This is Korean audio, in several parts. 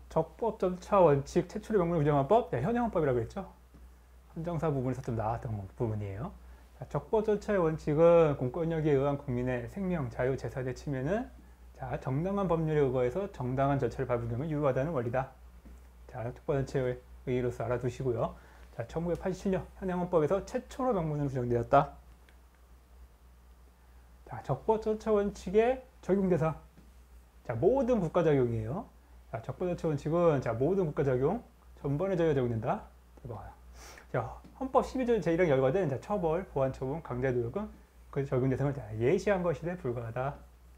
적법절차 원칙 최초의 명문 규정화법, 현행헌법이라고 했죠. 헌정사 부분에서 좀 나왔던 부분이에요. 자, 적법절차의 원칙은 공권력에 의한 국민의 생명, 자유, 재산의 침해는 정당한 법률에 의거해서 정당한 절차를 밟으면 유효하다는 원리다. 자, 적법절차의 의의로서 알아두시고요. 자, 1987년 현행헌법에서 최초로 명문으로 규정되었다. 자, 적법절차 원칙의 적용 대상. 자, 모든 국가 적용이에요. 자, 적법절차 원칙은 모든 국가 적용, 전반에 적용된다. 자, 헌법 12조 제1항 열거된 처벌, 보안 처분, 강제 노역은 그 적용 대상을 예시한 것이돼 불과하다.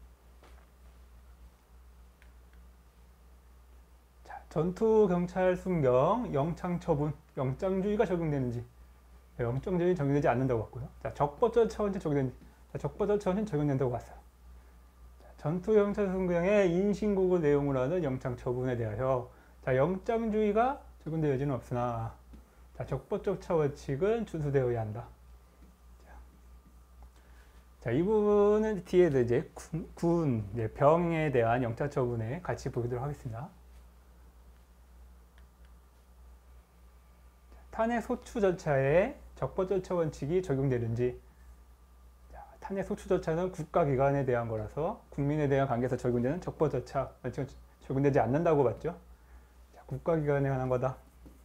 자, 전투, 경찰, 순경, 영창 처분, 영장주의가 적용되는지, 영장주의 적용되지 않는다고 봤고요. 자, 적법절차 원칙 적용되는지, 적법절차 원칙 적용된다고 봤어요. 전투, 경찰, 순경의 인신고고 내용을 하는 영장 처분에 대하여 영장주의가 적용되어지는 없으나 적법절차 원칙은 준수되어야 한다. 자, 이 부분은 뒤에도 이제 병에 대한 영장 처분에 같이 보도록 하겠습니다. 탄핵 소추 절차에 적법절차 원칙이 적용되는지. 탄핵 소추 절차는 국가기관에 대한 거라서 국민에 대한 관계에서 적용되는 적법절차 원칙은 적용되지 않는다고 봤죠. 국가기관에 관한 거다.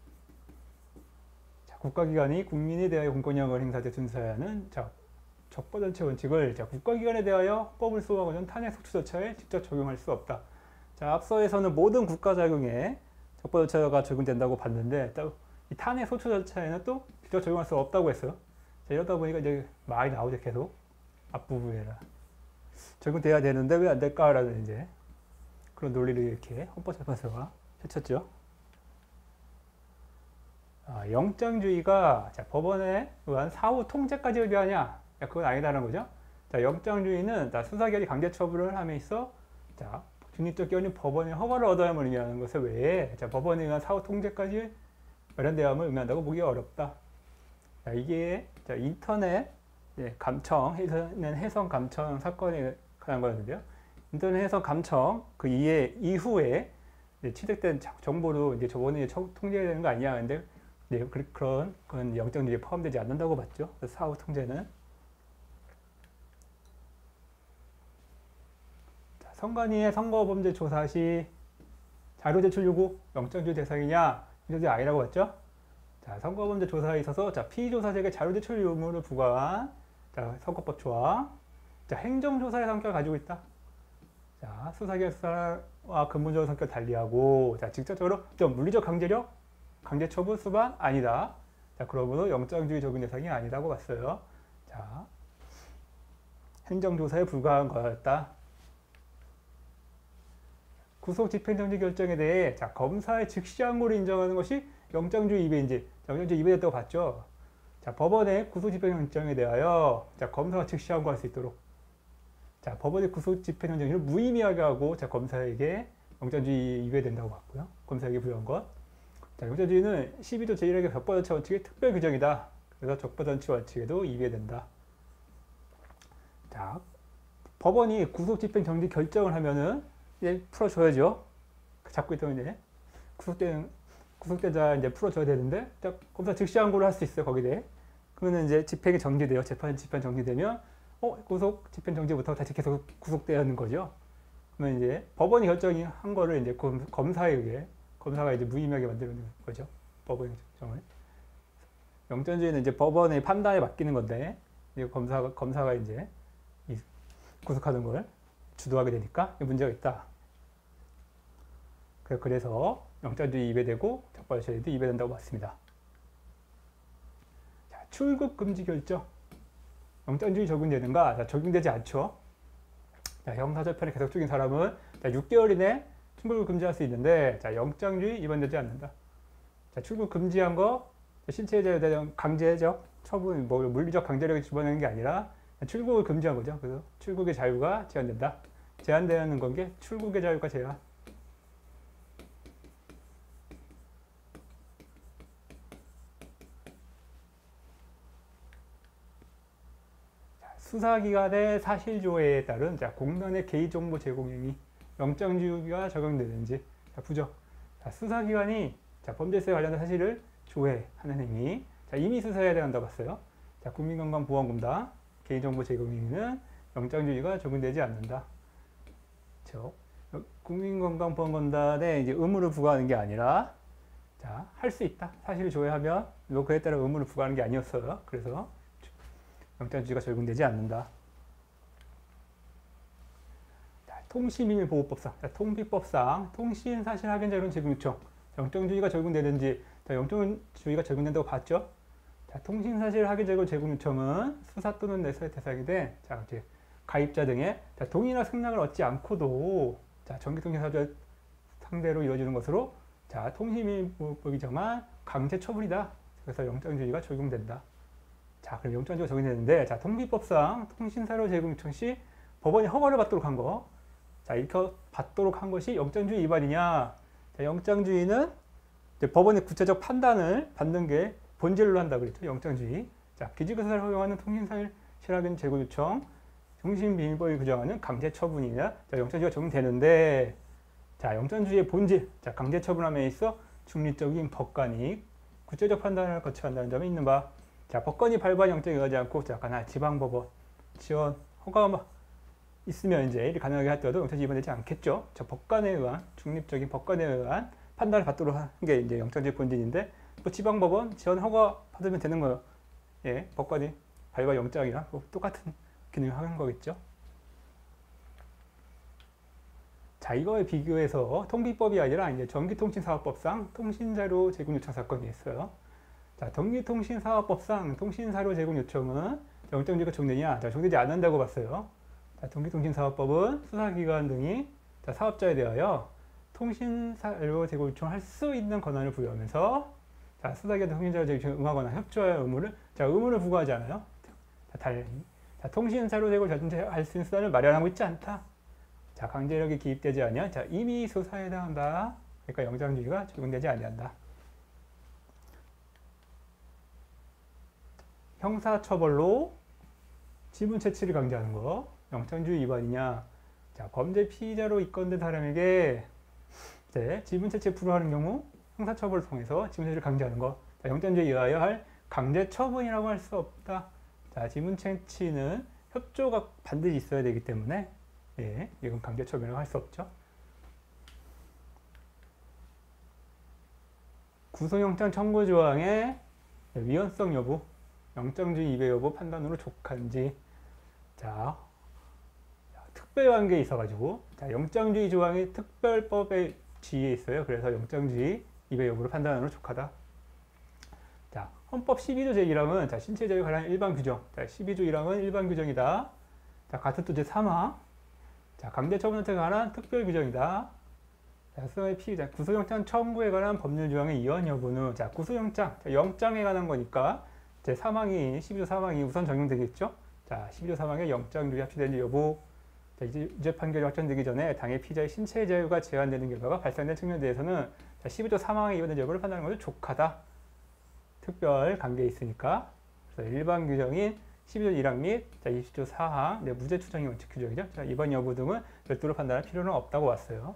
국가기관이 국민에 대하여 공권력을 행사하되 준수해야 하는 적법절차 원칙을 국가기관에 대하여 법을 수호하고는 탄핵 소추 절차에 직접 적용할 수 없다. 자, 앞서에서는 모든 국가 작용에 적법절차가 적용된다고 봤는데 이 탄핵 소추 절차에는 또 직접 적용할 수 없다고 했어요. 자, 이러다 보니까 이제 말이 나오죠. 계속 앞부분에라 적용돼야 되는데 왜 안 될까라는 이제 그런 논리를 이렇게 헌법재판소가 펼쳤죠. 영장주의가 법원에 의한 사후 통제까지 의미하냐? 그건 아니다라는 거죠. 자, 영장주의는 수사기관이 강제 처분을 함에 있어 중립적 기관이 법원의 허가를 얻어야만 의미하는 것을 외에 법원에 의한 사후 통제까지 관련되어야만 의미한다고 보기 어렵다. 자, 이게 인터넷 감청, 해선 감청 사건에 관한 거였는데요. 인터넷 해선 감청 그 이후에 취득된 정보로 이제 저번에 통제해야 되는 거 아니냐 근데 그런 영장주의에 포함되지 않는다고 봤죠. 사후 통제는. 자, 선관위의 선거범죄 조사 시 자료 제출 요구 영장주의 대상이냐? 이것이 아니라고 봤죠. 자, 선거범죄 조사에 있어서 피의조사자에게 자료 제출 의무를 부과한 선거법 조항. 자, 행정조사의 성격을 가지고 있다. 자, 수사기관 수사와 근본적인 성격을 달리하고 직접적으로 물리적 강제력 강제처분 수반 아니다. 자, 그러므로 영장주의 적용 대상이 아니다고 봤어요. 자, 행정조사에 불과한 거였다. 구속 집행정지 결정에 대해 검사의 즉시 항고를 인정하는 것이 영장주의 위배인지, 영장주의 위배됐다고 봤죠. 자, 법원의 구속 집행정지에 대하여 검사가 즉시 항고할 수 있도록 법원의 구속 집행정지를 무의미하게 하고 검사에게 영장주의 위배된다고 봤고요. 검사에게 부여한 것. 자, 영장주의는 12조 제1항의 적법절차 원칙의 특별 규정이다. 그래서 적법절차 원칙에도 위배된다. 자, 법원이 구속 집행 정지 결정을 하면은 이제 풀어줘야죠. 잡고 있던 이제 구속되자 이제 풀어줘야 되는데, 검사 즉시 항고를 할 수 있어요. 거기에 대해. 그러면 이제 집행이 정지돼요. 재판 집행 정지되면 구속 집행 정지부터 다시 계속 구속되는 거죠. 그러면 이제 법원이 결정한 거를 이제 검사가 이제 무의미하게 만드는 거죠. 법원의 결정을. 영장주의는 이제 법원의 판단에 맡기는 건데, 이제 검사가 이제 구속하는 걸 주도하게 되니까 문제가 있다. 그래서 영장주의 위배되고 적법절차도 위배된다고 봤습니다. 자, 출국 금지 결정. 영장주의 적용되는가? 자, 적용되지 않죠. 자, 형사재판에 계속 중인 사람은 6개월 이내 출국을 금지할 수 있는데, 영장주의 위반되지 않는다. 자, 출국 금지한 거 신체에 대한 강제적 처분, 물리적 강제력을 집어넣는 게 아니라 출국을 금지한 거죠. 그래서 출국의 자유가 제한된다. 제한되는 건 게 출국의 자유가 제한. 수사기관의 사실조회에 따른 공단의 개인정보 제공 행위, 영장주의가 적용되는지. 부적. 자, 수사기관이 자, 범죄수사에 관련된 사실을 조회하는 행위. 자, 임의 수사해야 된다고 봤어요. 자, 국민건강보험공단 개인정보 제공 행위는 영장주의가 적용되지 않는다. 그렇죠? 국민건강보험공단에 이제 의무를 부과하는 게 아니라 자, 할 수 있다. 사실을 조회하면 뭐 그에 따라 의무를 부과하는 게 아니었어요. 그래서 영장주의가 적용되지 않는다. 자, 통신비밀보호법상, 자, 통비법상 통신사실 확인 자료는 제공 요청. 영장주의가 적용되는지, 자, 영장주의가 적용된다고 봤죠? 자, 통신사실 확인 자료 제공 요청은 수사 또는 내수의 대상이 된 자, 이제 가입자 등의 자, 동의나 승낙을 얻지 않고도 자, 전기통신사업자 상대로 이루어지는 것으로 자, 통신비밀보호법이 정한 강제 처분이다. 그래서 영장주의가 적용된다. 자, 그럼 영장주의가 적용되는데, 자, 통비법상 통신사료 제공 요청 시 법원이 허가를 받도록 한 거. 자, 이렇게 받도록 한 것이 영장주의 위반이냐? 자, 영장주의는 이제 법원의 구체적 판단을 받는 게 본질로 한다 그랬죠. 영장주의. 자, 기지가사를 허용하는 통신사실 확인 제공 요청, 통신비밀법이 규정하는 강제 처분이냐? 자, 영장주의가 적용되는데, 자, 영장주의의 본질, 자, 강제 처분함에 있어 중립적인 법관이 구체적 판단을 거쳐야 한다는 점이 있는 바. 자, 법관이 발부한 영장에 의하지 않고, 자, 가나 지방법원 지원 허가가 있으면 이제 이렇게 가능하게 할 때도 영장주의 위반되지 않겠죠. 자, 법관에 의한 중립적인 법관에 의한 판단을 받도록 하는 게 이제 영장주의 본질인데, 또 지방법원 지원 허가 받으면 되는 거예요. 예, 법관이 발부한 영장이랑 똑같은 기능을 하는 거겠죠. 자, 이거에 비교해서 통비법이 아니라 이제 전기통신사업법상 통신자료 제공 요청 사건이 있어요. 자, 전기통신사업법상 통신사료 제공 요청은 영장주의가 적용되냐? 자, 적용되지 않는다고 봤어요. 자, 전기통신사업법은 수사기관 등이 자, 사업자에 대하여 통신사료 제공 요청을 할 수 있는 권한을 부여하면서 자, 수사기관 통신사료 제공 요청에 응하거나 협조할 의무를 자, 의무를 부과하지 않아요. 자, 달리 자, 통신사료 제공을 절대할 수 있는 수단을 마련하고 있지 않다. 자, 강제력이 기입되지 않으면 자, 임의 수사에 해당한다. 그러니까 영장주의가 적용되지 아니한다. 형사처벌로 지분 채취를 강제하는 거 영장주의 위반이냐? 자, 범죄 피의자로 입건된 사람에게 이제 지분 채취에 불허하는 경우 형사처벌을 통해서 지분 채취를 강제하는 거. 자, 영장주의에 의하여 할 강제 처분이라고 할 수 없다. 자, 지분 채취는 협조가 반드시 있어야 되기 때문에 예, 이건 강제 처분이라고 할 수 없죠. 구속영장 청구 조항의 위헌성 여부, 영장주의 위배 여부 판단으로 족한지. 자, 특별관계에 있어가지고 자, 영장주의 조항이 특별법의 지위에 있어요. 그래서 영장주의 위배 여부를 판단으로 족하다. 자, 헌법 12조 제1항은 자, 신체 자유에 관한 일반 규정. 자, 12조 1항은 일반 규정이다. 자, 같은 또 제3항. 자, 강제처분한테 관한 특별 규정이다. 자, 수사의 피의자 구속영장 청구에 관한 법률 조항의 이원 여부는 자, 구속영장, 자, 영장에 관한 거니까 제 3항이 12조 3항이 우선 적용되겠죠. 자, 12조 3항에 영장주의 합치되는지 여부. 자, 유죄 판결이 확정되기 전에 당해 피의자의 신체 자유가 제한되는 결과가 발생된 측면에 대해서는 자, 12조 3항에 위반된 여부를 판단하는 것을 족하다. 특별 관계에 있으니까. 그래서 일반 규정인 12조 1항 및 20조 4항 무죄 추정의 원칙 규정이죠. 자, 이번 여부 등은 별도로 판단할 필요는 없다고 왔어요.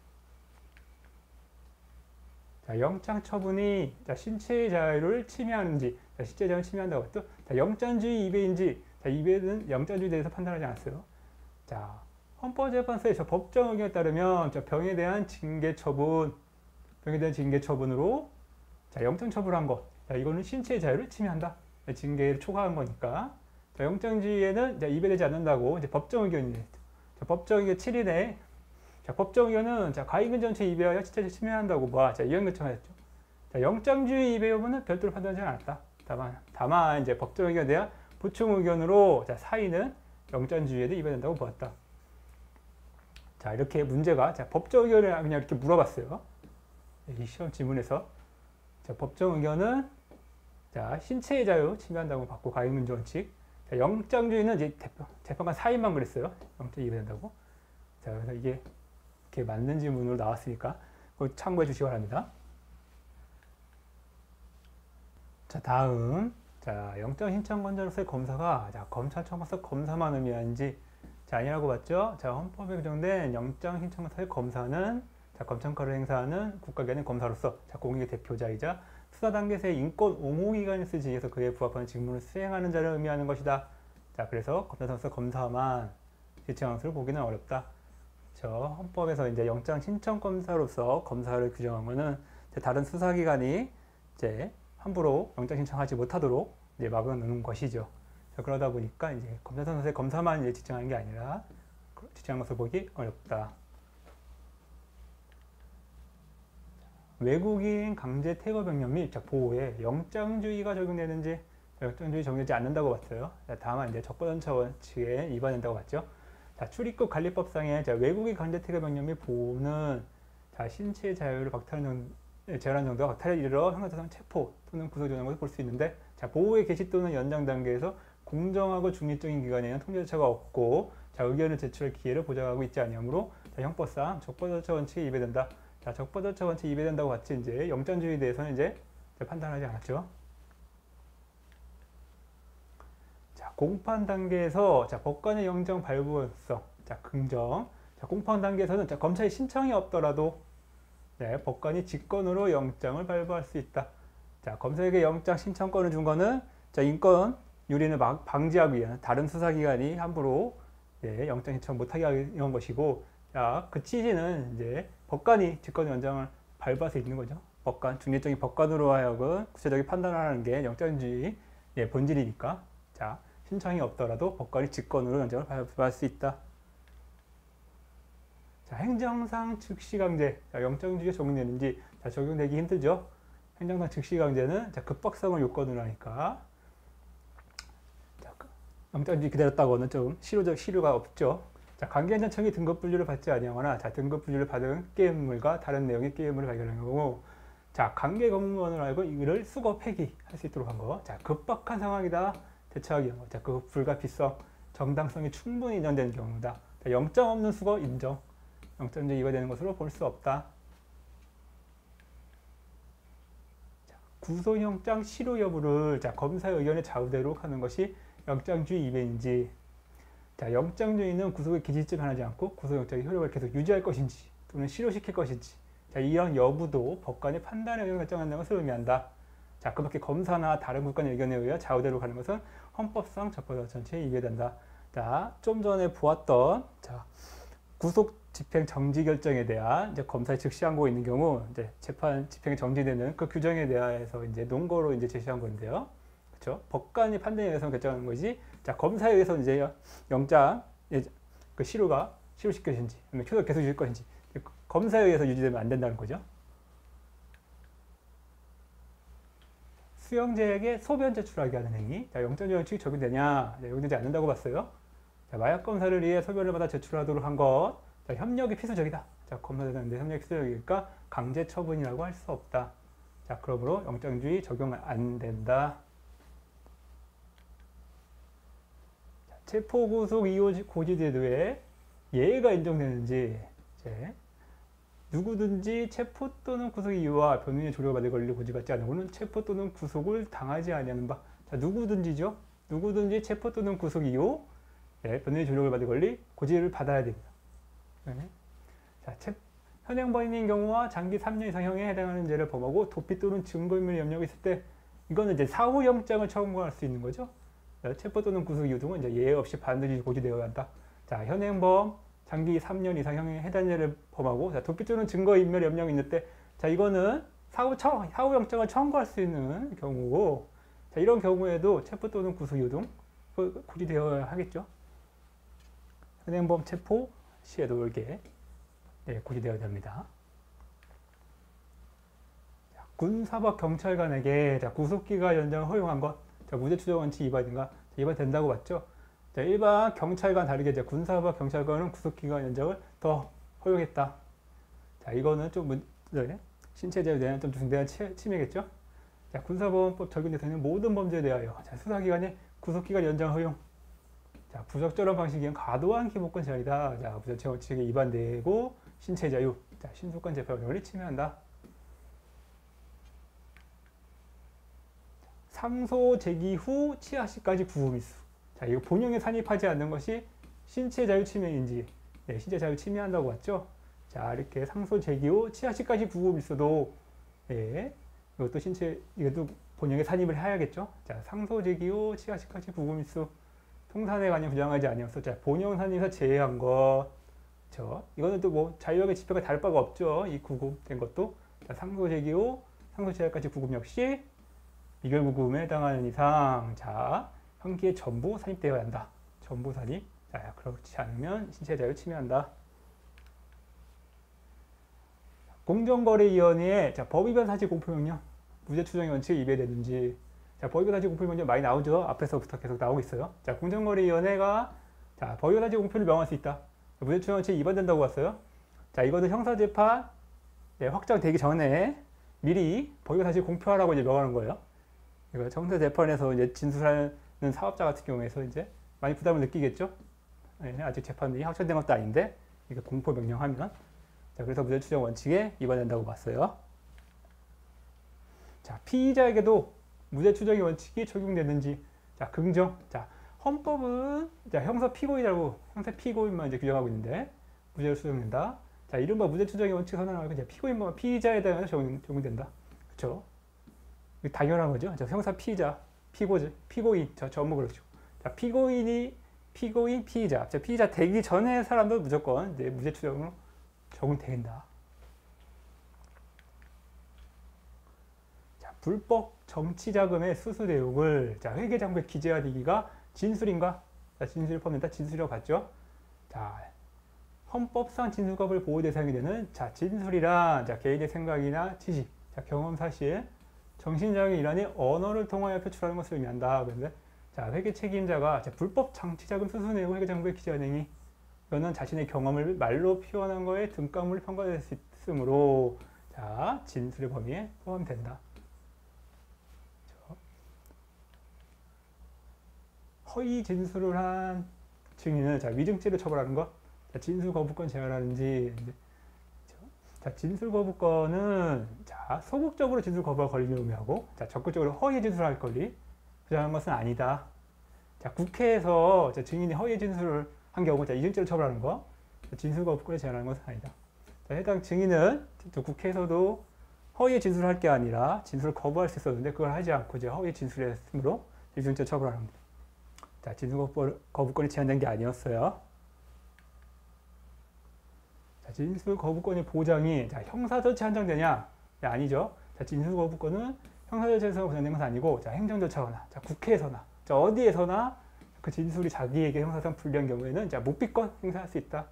자, 영장 처분이 자, 신체의 자유를 침해하는지, 자, 신체의 자유를 침해한다고 했죠. 자, 영장주의 위배인지, 자, 위배는 영장주의에 대해서 판단하지 않았어요. 자, 헌법재판소의 저 법정 의견에 따르면 자, 병에 대한 징계 처분, 병에 대한 징계 처분으로 자, 영장 처분한 것, 자, 이거는 신체의 자유를 침해한다. 자, 징계를 초과한 거니까. 자, 영장주의에는 자, 위배되지 않는다고 이제 법정 의견이네. 자, 법정 의견 7일에 자, 법정 의견은 자, 가해인 전체 위배하여 신체를 침해한다고 봐. 자, 이런 요청하였죠. 자, 영장주의 위배 여부는 별도로 판단하지 않았다. 다만 이제 법정 의견에 대한 보충 의견으로 자, 사인은 영장주의에도 위배된다고 보았다. 자, 이렇게 문제가 자, 법정 의견을 그냥 이렇게 물어봤어요. 이 시험 지문에서 자, 법정 의견은 자, 신체의 자유 침해한다고 받고 가해인 문제 원칙. 자, 영장주의는 이제 재판관 사인만 그랬어요. 영장 위배된다고. 자, 그래서 이게 이렇게 맞는 지문으로 나왔으니까 그거 참고해 주시기 바랍니다. 자, 다음. 자, 영장 신청권자로서의 검사가 자, 검찰 청구서 검사만 의미하는지 자, 아니라고 봤죠? 자, 헌법에 규정된 영장 신청권자의 검사는 자, 검찰권을 행사하는 국가기관인 검사로서 자, 공익의 대표자이자 수사 단계에서의 인권 옹호기관을 지휘해서 그에 부합하는 직무를 수행하는 자를 의미하는 것이다. 자, 그래서 검사로서 검사만 지칭한 것을 보기는 어렵다. 저 헌법에서 이제 영장 신청 검사로서 검사를 규정한 거는 다른 수사기관이 이제 함부로 영장 신청하지 못하도록 이제 막아놓는 것이죠. 자, 그러다 보니까 이제 검사선서의 검사만 이제 지칭하는 게 아니라 지칭한 것을 보기 어렵다. 외국인 강제 퇴거 병력 및 보호에 영장주의가 적용되는지 영장주의 적용되지 않는다고 봤어요. 다만 이제 적법전차 원칙에 위반된다고 봤죠. 자, 출입국 관리법상의 외국인 강제 퇴거 병력 및 보호는 자, 신체 자유를 제한하는 정도가 박탈에 이르러 형사상 체포 또는 구속조정한 것을 볼 수 있는데 자, 보호의 개시 또는 연장 단계에서 공정하고 중립적인 기관에는 통제 절차가 없고 자, 의견을 제출할 기회를 보장하고 있지 아니하므로 자, 형법상 적법절차 원칙에 위배된다. 자, 적법절차 원칙에 위배된다고 봤지 이제 영장주의에 대해서는 이제 판단하지 않았죠. 자, 공판 단계에서 자, 법관의 영장 발부성 자, 긍정. 자, 공판 단계에서는 자, 검찰의 신청이 없더라도 네, 법관이 직권으로 영장을 발부할 수 있다. 자, 검사에게 영장 신청권을 준 거는 자, 인권 유린을 방지하기 위한 다른 수사기관이 함부로 네, 영장 신청 못하게 하기 위한 것이고, 자, 그 취지는 이제 법관이 직권 영장을 발부할 수 있는 거죠. 법관, 중립적인 법관으로 하여금 구체적인 판단을 하는 게 영장주의 예, 본질이니까. 자, 신청이 없더라도 법관이 직권으로 영장을 발부할 수 있다. 자, 행정상 즉시강제, 자, 영장주의가 적용되는지 자, 적용되기 힘들죠. 행정상 즉시강제는 자, 급박성을 요건으로 하니까 자, 영장주의 기다렸다고는 좀 실효가 없죠. 자, 관계행정청이 등급분류를 받지 아니하거나 자, 등급분류를 받은 게임물과 다른 내용의 게임물을 발견한 거고, 자, 관계 공무원을 알고 이를 수거 폐기할 수 있도록 한 거. 자, 급박한 상황이다 대처하기 위한 거. 자, 그 불가피성, 정당성이 충분히 인정되는 경우다. 자, 영장 없는 수거 인정. 영장주의 위반되는 것으로 볼 수 없다. 자, 구속영장 실효 여부를 자, 검사의 의견에 좌우되도록 하는 것이 영장주의 위반인지, 자, 영장주의는 구속의 기지쯤 변하지 않고 구속영장의 효력을 계속 유지할 것인지 또는 실효시킬 것인지 자, 이런 여부도 법관의 판단에 의해 결정한다는 것을 의미한다. 자, 그 밖에 검사나 다른 국가의 의견에 의해 좌우되도록 하는 것은 헌법상 적법적 전체에 위배된다. 자, 좀 전에 보았던 자, 구속 집행 정지 결정에 대한 이제 검사의 즉시 항고가 있는 경우 이제 재판 집행이 정지되는 그 규정에 대해서 이제 논거로 이제 제시한 건데요. 그렇죠? 법관이 판단에 의해서 결정하는 거지. 자, 검사에 의해서 이제 영장 그 실효시킬 것인지, 아니면 효력 계속 유지할 것인지 검사에 의해서 유지되면 안 된다는 거죠. 수용자에게 소변 제출하게 하는 행위. 자, 영장주의 원칙이 적용되냐? 적용되지 않는다고 봤어요. 자, 마약 검사를 위해 소변을 받아 제출하도록 한 것. 자, 협력이 필수적이다. 자, 검사되는데 협력이 필수적이니까 강제 처분이라고 할 수 없다. 자, 그러므로 영장주의 적용 안 된다. 자, 체포구속 이후 고지제도에 예외가 인정되는지, 이제 누구든지 체포 또는 구속 이유와 변호인의 조력을 받을 권리를 고지받지 않으고는 체포 또는 구속을 당하지 아니하는 바. 자, 누구든지죠. 누구든지 체포 또는 구속 이유, 네, 변호인의 조력을 받을 권리, 고지를 받아야 됩니다. 네. 자, 현행범인인 경우와 장기 3년 이상형에 해당하는 죄를 범하고 도피 또는 증거인멸 염려가 있을 때 이거는 이제 사후 영장을 청구할 수 있는 거죠. 네, 체포 또는 구속 이유 등은 이제 예외 없이 반드시 고지되어야 한다. 자, 현행범 장기 3년 이상형에 해당 죄를 범하고 자, 도피 또는 증거인멸 염려가 있는 때 자, 이거는 사후 영장을 청구할 수 있는 경우고, 자, 이런 경우에도 체포 또는 구속 이유 등 고지되어야 하겠죠. 현행범 체포 시에도 이렇게 네, 고지되어야 됩니다. 자, 군사법 경찰관에게 자, 구속기간 연장을 허용한 것, 자, 무죄추정 원칙 위반인가? 위반된다고 봤죠. 자, 일반 경찰관 다르게 이제 군사법 경찰관은 구속기간 연장을 더 허용했다. 자, 이거는 좀 네, 신체자유에 대한 좀 중대한 침해겠죠. 자, 군사법원법 적용대상은 모든 범죄에 대하여 자, 수사기관의 구속기간 연장 허용. 자, 부적절한 방식에 의한 과도한 기본권 제한이다. 자, 부적절한 원칙에 위반되고 신체자유, 자, 신속한 재판 권리를 침해한다. 상소 제기 후 치하시까지 구금일수. 자, 이거 본형에 산입하지 않는 것이 신체자유 침해인지, 네, 신체자유 침해한다고 봤죠. 자, 이렇게 상소 제기호 치아시까지 구급일 수도, 예, 이것도 이것도 본역에 산입을 해야겠죠. 자, 상소 제기호 치아시까지 구급일 수, 통산에 관여 부정하지 아니었어. 자, 본역 산입에서 제외한 것, 이거는 또 뭐 자유역의 지표가 다를 바가 없죠. 이 구급된 것도. 자, 상소 제기호, 상소 제외까지 구급 역시 미결 구금에 해당하는 이상, 자, 형기에 전부 산입되어야 한다. 전부 산입. 자, 그렇지 않으면 신체 자유 침해한다. 공정거래위원회에 자, 법위반 사실 공표명령, 무죄 추정의 원칙이 위배되는지. 자, 법위반 사실 공표명령 많이 나오죠. 앞에서부터 계속 나오고 있어요. 자, 공정거래위원회가 자, 법위반 사실 공표를 명할 수 있다. 무죄 추정 원칙이 위반된다고 봤어요. 자, 이거는 형사재판 확정되기 전에 미리 법위반 사실 공표하라고 이제 명하는 거예요. 이거 형사재판에서 이제 진술하는 사업자 같은 경우에서 이제 많이 부담을 느끼겠죠. 아직 재판이 확정된 것도 아닌데 이게 공포 명령하면. 자, 그래서 무죄 추정 원칙에 위반된다고 봤어요. 자, 피의자에게도 무죄 추정의 원칙이 적용되는지. 자, 긍정. 자, 헌법은 자, 형사 피고인이라고 형사 피고인만 이제 규정하고 있는데 무죄로 추정된다. 자, 이른바 무죄 추정의 원칙 선언하고 이제 피고인만 피의자에 대해서 적용된다. 그렇죠? 당연한 거죠. 자, 형사 피의자, 피고인. 전부 그렇죠. 자, 피고인, 피의자. 자, 피의자 되기 전에 사람도 무조건 이제 무죄 추정으로 적용된다. 자, 불법 정치자금의 수수 내용을 자, 회계장부에 기재하기가 진술인가? 자, 진술을 포함된다. 진술이라고 봤죠. 자, 헌법상 진술법을 보호 대상이 되는 자, 진술이란 자, 개인의 생각이나 지식, 자, 경험 사실, 정신장애 일환의 언어를 통하여 표출하는 것을 의미한다. 그런데 자, 회계 책임자가 자, 불법 정치자금 수수 내용 회계장부에 기재한 행위, 이거는 자신의 경험을 말로 표현한 거에 등가물을 평가될 수 있으므로 자, 진술의 범위에 포함된다. 허위 진술을 한 증인은 자, 위증죄로 처벌하는 것, 자, 진술 거부권 제한하는지. 자, 진술 거부권은 자, 소극적으로 진술 거부가 권리를 의미하고 자, 적극적으로 허위 진술할 권리 부정한 것은 아니다. 자, 국회에서 자, 증인이 허위 진술을 한 경우 자, 위증죄로 처벌하는 거, 자, 진술 거부권에 제한하는 것은 아니다. 자, 해당 증인은 국회에서도 허위 진술을 할 게 아니라 진술을 거부할 수 있었는데 그걸 하지 않고 이제 허위 진술했으므로 위증죄 처벌하는 겁니다. 자, 진술 거부권이 제한된 게 아니었어요. 자, 진술 거부권의 보장이 자, 형사절차에 한정되냐? 네, 아니죠. 자, 진술 거부권은 형사절차에서 보장된 것은 아니고 자, 행정절차거나 자, 국회에서나 자, 어디에서나 그 진술이 자기에게 형사상 불리한 경우에는 자, 묵비권 행사할 수 있다.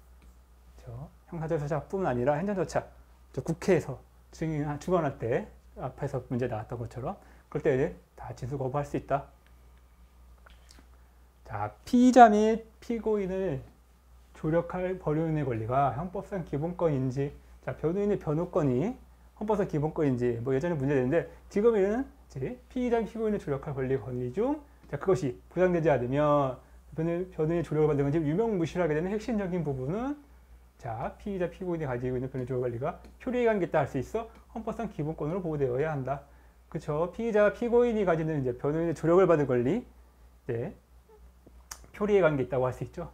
형사절차뿐 아니라 행정절차, 국회에서 증언할 때 앞에서 문제 나왔던 것처럼 그럴 때 다 진술 거부할 수 있다. 자, 피의자 및 피고인을 조력할 법률인의 권리가 헌법상 기본권인지, 자, 변호인의 변호권이 헌법상 기본권인지, 뭐 예전에 문제됐는데 지금은 피의자 및 피고인을 조력할 권리 중, 자, 그것이 보장되지 않으면 변호인의 조력을 받는 건지 유명무실하게 되는 핵심적인 부분은 자, 피의자 피고인이 가지고 있는 변호인 조력 권리가 효력에 관계있다 할 수 있어 헌법상 기본권으로 보호되어야 한다. 그렇죠? 피의자와 피고인이 가지는 이제 변호인의 조력을 받는 권리, 네, 효리에 관계 있다고 할 수 있죠.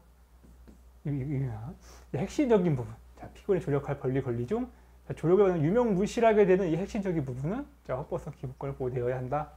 핵심적인 부분, 자, 피고인이 조력할 권리 중 자, 조력을 받는 유명무실하게 되는 이 핵심적인 부분은 자, 헌법상 기본권을 보호되어야 한다.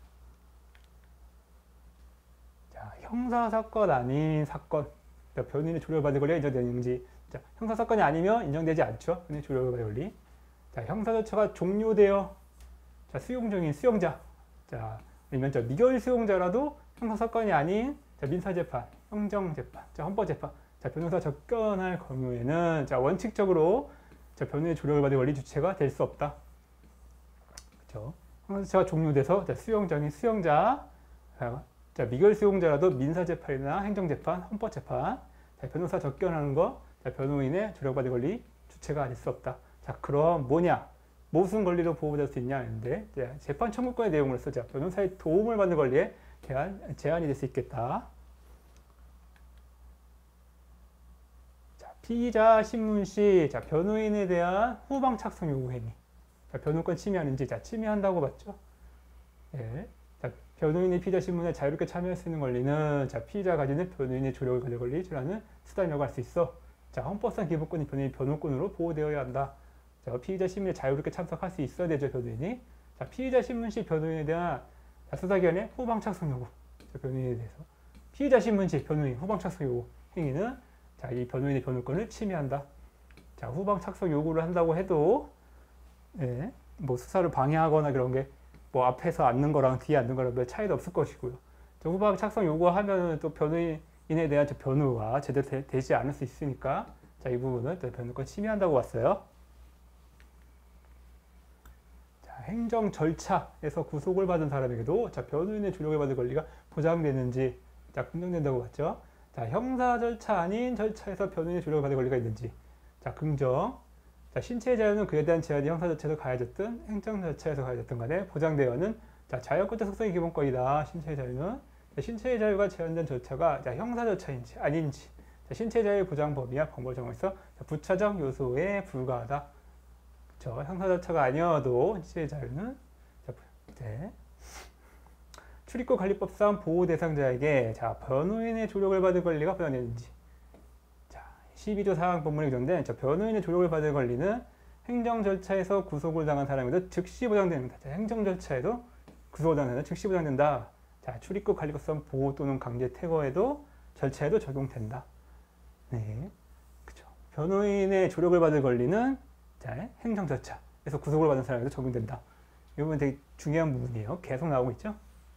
자, 형사사건 아닌 사건, 자, 변호인의 조력을 받는 권리가 인정되는지. 자, 형사사건이 아니면 인정되지 않죠. 변호인의 조력을 받는 권리. 자, 형사절차가 종료되어 자, 수용 중인 수용자, 자, 아니면 저 미결 수용자라도 형사사건이 아닌 자, 민사재판, 행정재판, 자, 헌법재판, 자, 변호사 접견할 경우에는 자, 원칙적으로 자, 변호인의 조력을 받을 권리 주체가 될 수 없다. 그렇죠? 형사절차가 종료돼서 자, 수용자인 수용자, 자, 미결 수용자라도 민사재판이나 행정재판, 헌법재판, 자, 변호사 접견하는 거, 자, 변호인의 조력받을 권리 주체가 될 수 없다. 자, 그럼 뭐냐? 무슨 권리로 보호받을 수 있냐 했는데 재판 청구권의 내용으로서 자, 변호사의 도움을 받는 권리에 제한이 될 수 있겠다. 자, 피의자 신문 시 자, 변호인에 대한 후방 착성 요구 행위. 자, 변호권 침해하는지 자, 침해한다고 봤죠. 예. 자, 변호인이 피의자 신문에 자유롭게 참여할 수 있는 권리는 자, 피의자가 가지는 변호인의 조력을 가질 권리라는 수단이라고 할 수 있어. 자, 헌법상 기본권이 변호인 변호권으로 보호되어야 한다. 자, 피의자 신문에 자유롭게 참석할 수 있어야 되죠, 변호인이. 자, 피의자 신문식 변호인에 대한 수사기관의 후방 착석 요구. 자, 변호인에 대해서. 피의자 신문식 변호인 후방 착석 요구 행위는 자, 이 변호인의 변호권을 침해한다. 자, 후방 착석 요구를 한다고 해도 예, 뭐 수사를 방해하거나 그런 게 뭐 앞에서 앉는 거랑 뒤에 앉는 거랑 별 차이도 없을 것이고요. 자, 후방 착석 요구하면 또 변호인에 대한 변호가 제대로 되지 않을 수 있으니까 자, 이 부분은 또 변호권 침해한다고 봤어요. 자, 행정 절차에서 구속을 받은 사람에게도 자, 변호인의 조력을 받을 권리가 보장되는지 자, 긍정된다고 봤죠. 자, 형사 절차 아닌 절차에서 변호인의 조력을 받을 권리가 있는지 자, 긍정. 자, 신체의 자유는 그에 대한 제한이 형사 절차에서 가해졌든 행정 절차에서 가해졌든 간에 보장되어는 자, 자유권적 속성의 기본권이다. 신체의 자유는 자, 신체의 자유가 제한된 절차가 자, 형사 절차인지 아닌지 자, 신체의 자유의 보장 범위와 방법을 정해서 부차적 요소에 불과하다. 그렇죠? 형사 절차가 아니어도 신체의 자유는 자, 네. 출입국 관리법상 보호 대상자에게 자, 변호인의 조력을 받을 권리가 보장되는지 12조 사항 본문에 규정된 변호인의 조력을 받을 권리는 행정 절차에서 구속을 당한 사람에도 즉시 보장됩니다. 자, 행정 절차에도 구속을 당한 사람은 즉시 보장된다. 자, 출입국 관리법상 보호 또는 강제 퇴거에도 절차에도 적용된다. 네, 그렇죠. 변호인의 조력을 받을 권리는 자, 행정 절차에서 구속을 받은 사람에도 적용된다. 이 부분 되게 중요한 부분이에요. 계속 나오고 있죠.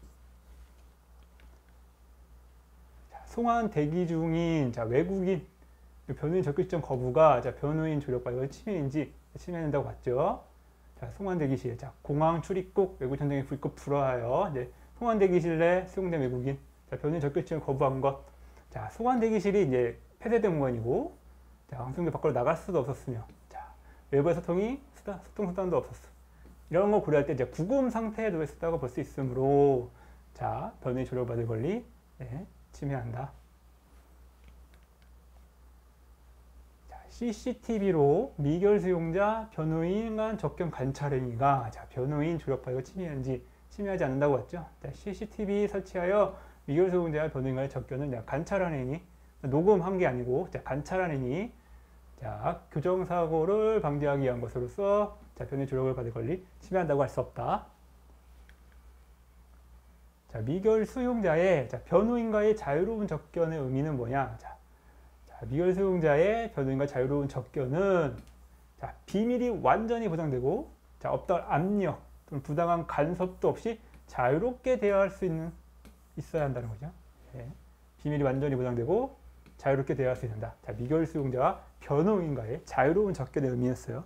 자, 송환 대기 중인 자, 외국인 변호인 접근 시점 거부가 자, 변호인 조력 받을 침해인지 침해된다고 봤죠. 자, 송환 대기실, 자, 공항 출입국 외국 전쟁에 불법 불허하여 이제 송환 대기실 내 수용된 외국인, 자, 변호인 접근 시점 거부한 것. 자, 송환 대기실이 이제 폐쇄된 공간이고, 자, 항공기 밖으로 나갈 수도 없었으며, 자, 외부의 소통 수단도 없었어. 이런 거 고려할 때 이제 구금 상태에 놓여 있었다고 볼 수 있으므로, 자, 변호인 조력 받을 권리 네, 침해한다. CCTV로 미결 수용자 변호인 간 접견 관찰 행위가 자, 변호인 조력받고 침해하는지 침해하지 않는다고 했죠. 자, CCTV 설치하여 미결 수용자와 변호인 간의 접견은 관찰하는 행위, 녹음한 게 아니고 자, 관찰하는 행위, 자, 교정사고를 방지하기 위한 것으로서 자, 변호인 조력을 받을 권리 침해한다고 할 수 없다. 자, 미결 수용자의 자, 변호인과의 자유로운 접견의 의미는 뭐냐? 자, 미결 수용자의 변호인과 자유로운 접견은 자, 비밀이 완전히 보장되고 자, 어떤 압력 또는 부당한 간섭도 없이 자유롭게 대화할 수 있어야 한다는 거죠. 네. 비밀이 완전히 보장되고 자유롭게 대화할 수 있는다. 자, 미결 수용자와 변호인과의 자유로운 접견의 의미였어요.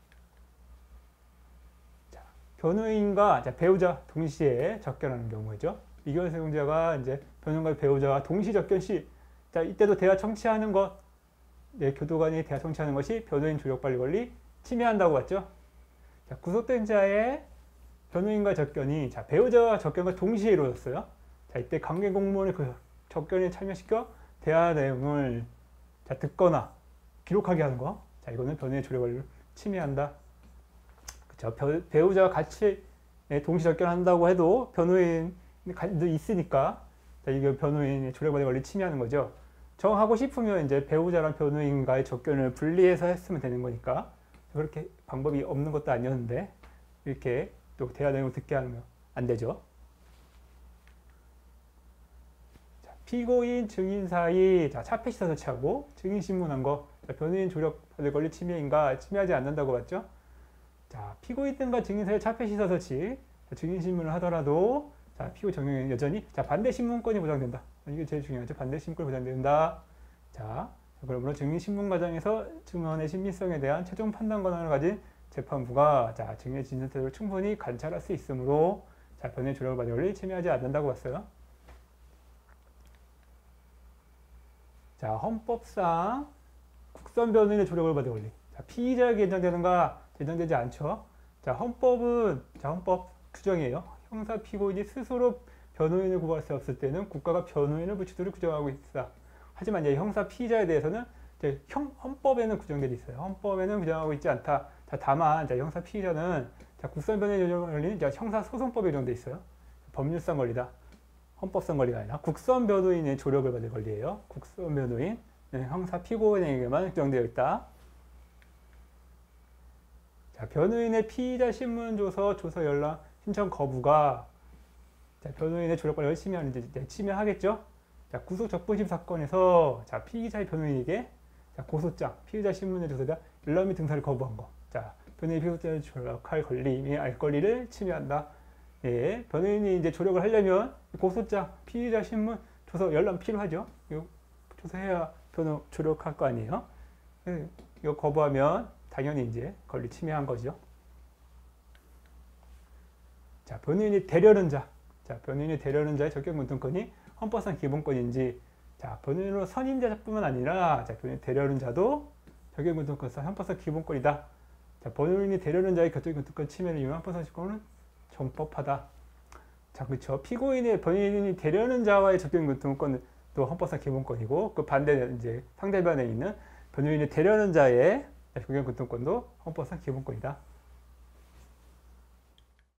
자, 변호인과 자, 배우자 동시에 접견하는 경우죠. 미결 수용자가 이제 변호인과 배우자와 동시 접견 시 자, 이때도 대화 청취하는 것, 네, 교도관이 대화 청취하는 것이 변호인 조력 받을 권리 침해한다고 봤죠. 자, 구속된 자의 변호인과 접견이 자, 배우자와 접견과 동시에 이루어졌어요. 자, 이때 관계 공무원을 그 접견에 참여시켜 대화 내용을 자, 듣거나 기록하게 하는 거. 자, 이거는 변호인 조력 권리를 침해한다. 그렇죠. 배우자와 같이 네, 동시 접견한다고 해도 변호인이 있으니까. 자, 이게 변호인의 조력받을 권리 침해하는 거죠. 정하고 싶으면 이제 배우자랑 변호인과의 접견을 분리해서 했으면 되는 거니까 그렇게 방법이 없는 것도 아니었는데 이렇게 또 대화 내용을 듣게 하면 안 되죠. 자, 피고인 증인 사이 자, 차폐시사 설치하고 증인 신문한 거 자, 변호인 조력받을 권리 침해인가 침해하지 않는다고 봤죠. 자, 피고인 등과 증인 사이 차폐시사 설치 자, 증인 신문을 하더라도 자, 피고 정형은 여전히 자, 반대 신문권이 보장된다. 이게 제일 중요하죠. 반대 신문권이 보장된다. 자, 그러므로 증인 신문 과정에서 증언의 신빙성에 대한 최종 판단 권한을 가진 재판부가 자, 증인의 진술 태도를 충분히 관찰할 수 있으므로 자, 변호인 조력을 받을 권리 침해하지 않는다고 봤어요. 자, 헌법상 국선 변호인의 조력을 받을 권리. 자, 피의자에게 인정되는가 인정되지 않죠. 자, 헌법은 자, 헌법 규정이에요. 형사 피고인이 스스로 변호인을 고발할 수 없을 때는 국가가 변호인을 붙이도록 규정하고 있다. 하지만 이제 형사 피의자에 대해서는 이제 헌법에는 규정되어 있어요. 헌법에는 규정하고 있지 않다. 자, 다만 자, 형사 피의자는 자, 국선 변호인 조력 권리는 형사 소송법에 규정되어 있어요. 법률상 권리다. 헌법상 권리가 아니라 국선 변호인의 조력을 받을 권리예요. 국선 변호인 형사 피고인에게만 규정되어 있다. 자, 변호인의 피의자 신문 조서 연락 신청 거부가 자, 변호인의 조력권을 열심히 이제 침해하겠죠. 자, 구속 적부심 사건에서 자, 피의자의 변호인에게 자, 고소장, 피의자 신문의 조서에 대한 연락 및 등사를 거부한 거. 자, 변호인이 피고자를 조력할 권리, 알 권리를 침해한다. 예, 변호인이 이제 조력을 하려면 고소장, 피의자 신문, 조서, 열람 필요하죠. 이거 조사해야 변호 조력할 거 아니에요. 이거 거부하면 당연히 이제 권리 침해한 거죠. 자, 변호인이 대려는 자. 자, 변호인이 대려는 자의 적격문통권이 헌법상 기본권인지. 자, 변호인으로 선임자뿐만 아니라 자, 변호인 대려는 자도 적격문통권상 헌법상 기본권이다. 자, 변호인이 대려는 자의 적격문통권 침해를 이용한 헌법상 기본권은 정법하다. 자, 그렇죠. 피고인의 변호인이 대려는 자와의 적격문통권은 또 헌법상 기본권이고 그 반대 이제 상대변에 있는 변호인이 대려는 자의 적격문통권도 헌법상 기본권이다.